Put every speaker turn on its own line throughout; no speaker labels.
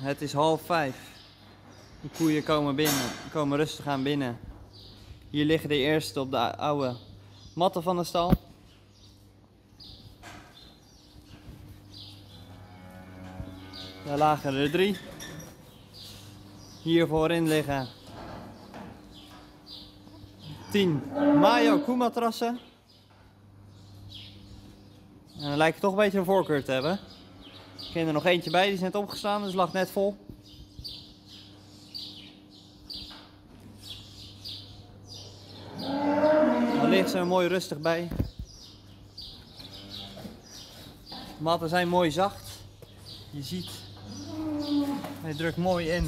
Het is 4:30. De koeien komen binnen, komen rustig aan binnen. Hier liggen de eerste op de oude matten van de stal. Daar lagen er 3. Hier voorin liggen 10 Mayo koematrassen. En dan lijkt het toch een beetje een voorkeur te hebben. Er ging er nog eentje bij, die is net opgestaan, dus lag net vol. Dan ligt ze er mooi rustig bij. De matten zijn mooi zacht. Je ziet, hij drukt mooi in.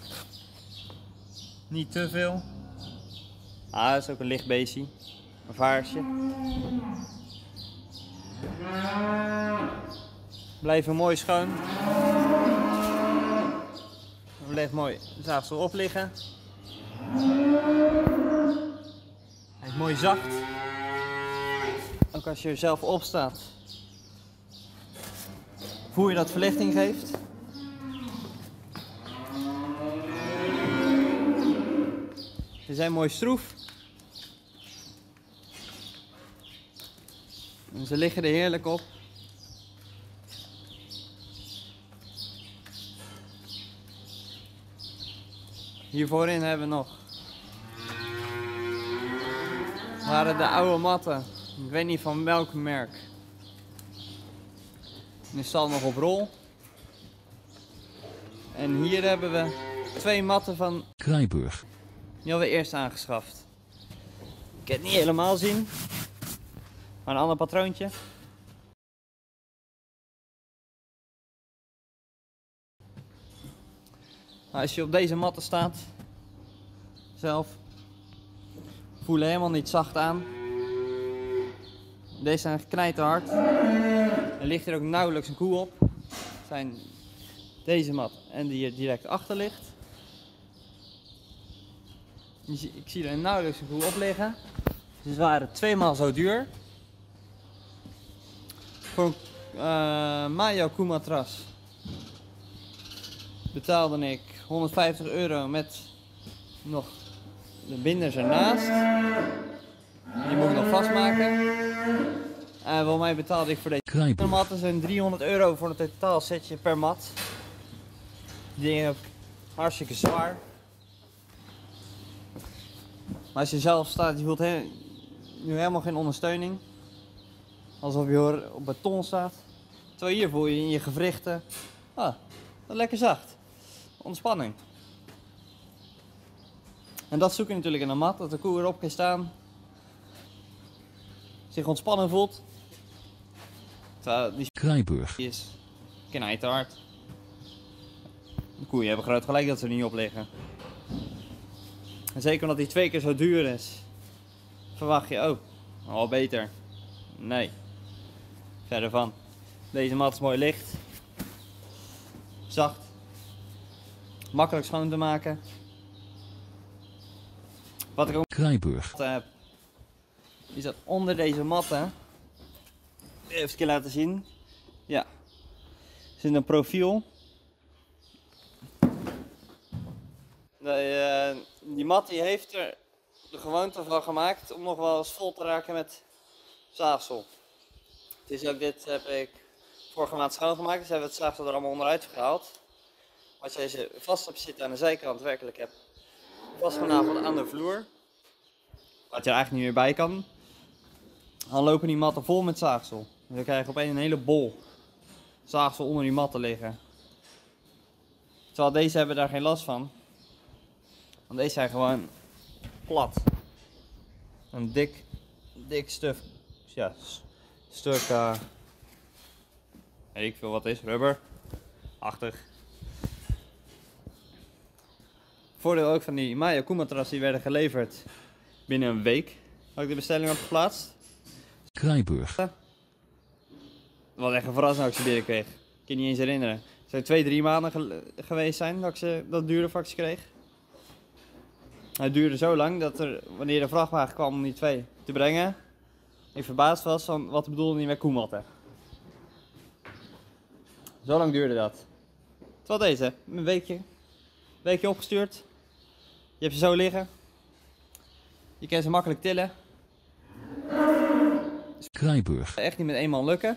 Niet te veel. Ah, dat is ook een licht beestje. Een vaarsje. Blijven mooi schoon. Dan blijft mooi de zaagsel op liggen. Hij is mooi zacht. Ook als je er zelf op staat, voel je dat verlichting geeft. Ze zijn mooi stroef. En ze liggen er heerlijk op. Hier voorin hebben we nog. Waren de oude matten. Ik weet niet van welk merk. Nu staat nog op rol. En hier hebben we 2 matten van
Kruiburg.
Die hadden we eerst aangeschaft. Ik kan het niet helemaal zien. Maar een ander patroontje. Nou, als je op deze matten staat, zelf, voelen helemaal niet zacht aan. Deze zijn knijterhard. Er ligt er ook nauwelijks een koe op. Dat zijn deze mat en die hier direct achter ligt. Ik zie er nauwelijks een koe op liggen. Ze waren 2 maal zo duur. Voor een Mayo koematras betaalde ik €150 met nog de binders ernaast. Die moet ik nog vastmaken. En voor mij betaalde ik voor deze matten zijn €300 voor een totaal setje per mat. Die dingen ook hartstikke zwaar. Maar als je zelf staat, je voelt nu helemaal geen ondersteuning. Alsof je op beton staat. Terwijl hier voel je in je gewrichten. Ah, dat lekker zacht. Ontspanning. En dat zoek je natuurlijk in een mat. Dat de koe erop kan staan. Zich ontspannen voelt. Terwijl die
Kruiburg
is knijterhard. De koeien hebben groot gelijk dat ze er niet op liggen. En zeker omdat die 2 keer zo duur is, verwacht je, oh, al beter. Nee, verder van. Deze mat is mooi licht, zacht, makkelijk schoon te maken. Wat ik ook
Kruiburg
heb, is dat onder deze matten, even een keer laten zien, ja, zit een profiel. Die mat die heeft er de gewoonte van gemaakt om nog wel eens vol te raken met zaagsel. Het is ook dit heb ik vorige maand schoongemaakt, dus hebben we het zaagsel er allemaal onderuit gehaald. Als je ze vast hebt zitten aan de zijkant, werkelijk heb vastgenageld aan de vloer, wat je er eigenlijk niet meer bij kan, dan lopen die matten vol met zaagsel. Dus dan krijg je opeens een hele bol zaagsel onder die matten liggen. Terwijl deze hebben daar geen last van. Want deze zijn gewoon plat. Een dik stuk, ja, stuk, weet ik veel wat het is, rubber-achtig. Voordeel ook van die Mayo koematrassen, die werden geleverd binnen een week. Had ik de bestelling had geplaatst.
Kruiburg
Dat was echt een verrassing dat ik ze binnenkreeg. Ik kan je niet eens herinneren. Het zou 2-3 maanden geweest zijn dat ik dat duurde voordat ik ze kreeg. Het duurde zo lang dat er, wanneer de vrachtwagen kwam om die 2 te brengen, ik verbaasd was van wat bedoelde hij met koematten. Zo lang duurde dat. Het Wel deze, een weekje opgestuurd. Je hebt ze zo liggen. Je kan ze makkelijk tillen.
Kruiburg.
Echt niet met 1 man lukken.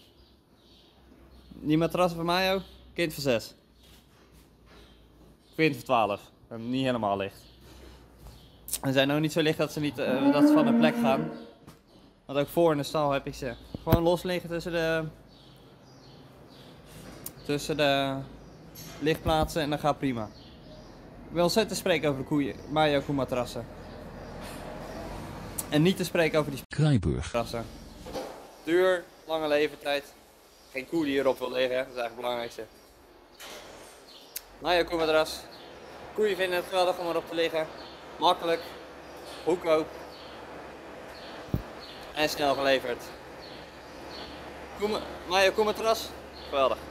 Die matrassen van mij ook, kind van 6. Kind van 12. Niet helemaal licht. Ze zijn ook niet zo licht dat ze, niet, dat ze van hun plek gaan. Want ook voor in de stal heb ik ze gewoon los liggen tussen de lichtplaatsen en dat gaat prima. Ik wil ontzettend spreken over de Mayo koematrassen. En niet te spreken over die
Kruiburg.
matrassen. Duur, lange leeftijd. Geen koe die hierop wil liggen, dat is eigenlijk het belangrijkste. Mayo koematras. Koeien vinden het geweldig om erop te liggen. Makkelijk, goedkoop en snel geleverd. Mayo koematras, geweldig.